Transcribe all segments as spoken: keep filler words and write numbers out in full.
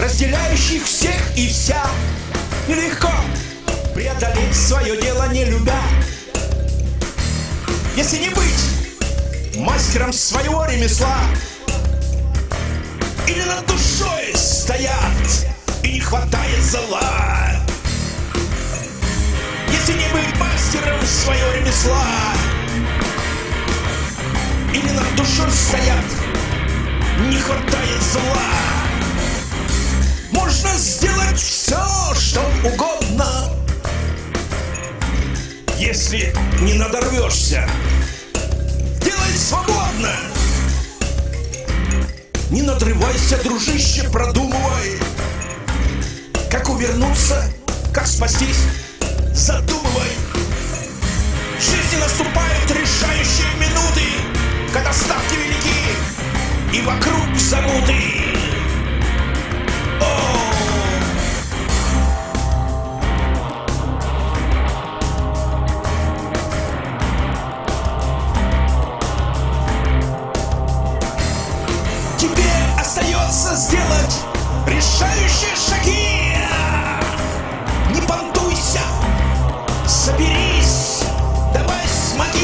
разделяющих всех и вся. Нелегко преодолеть свое дело, не любя. Если не быть мастером своего ремесла, или над душой стоят и не хватает зла. Если не быть мастером своего ремесла, или над душой стоят, не хватает зла. Можно сделать все, что угодно, если не надорвешься. Делай свободно. Не надрывайся, дружище, продумывай, как увернуться, как спастись. Задумывай. В жизни наступают решающие минуты, когда ставки велики и вокруг замуты. Тебе остается сделать решающие шаги. Не понтуйся, соберись, давай смоги.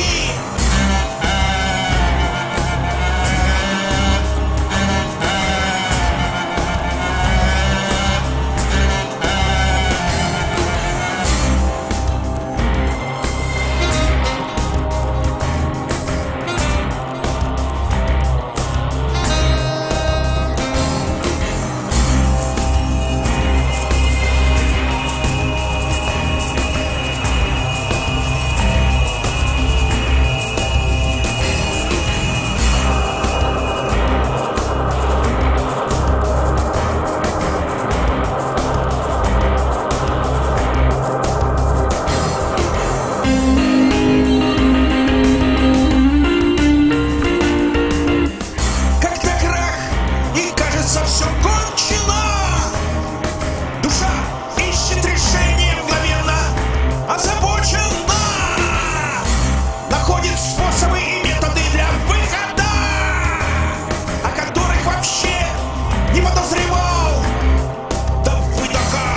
Все кончено. Душа ищет решение мгновенно, озабочена, находит способы и методы для выхода, о которых вообще не подозревал до выдоха.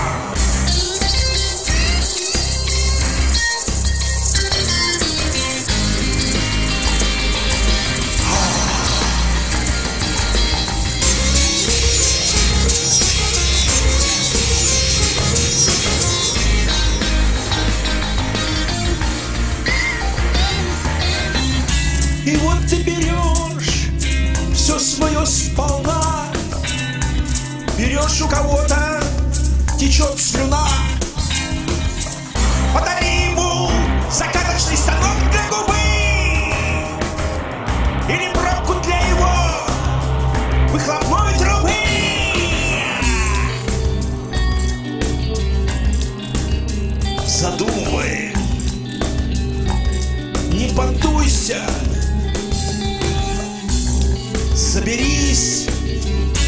И вот ты берешь все свое сполна, берешь у кого-то, течет слюна. Подари ему закаточный станок для губы или пробку для его выхлопной трубы. Задумывай, не понтуйся, соберись,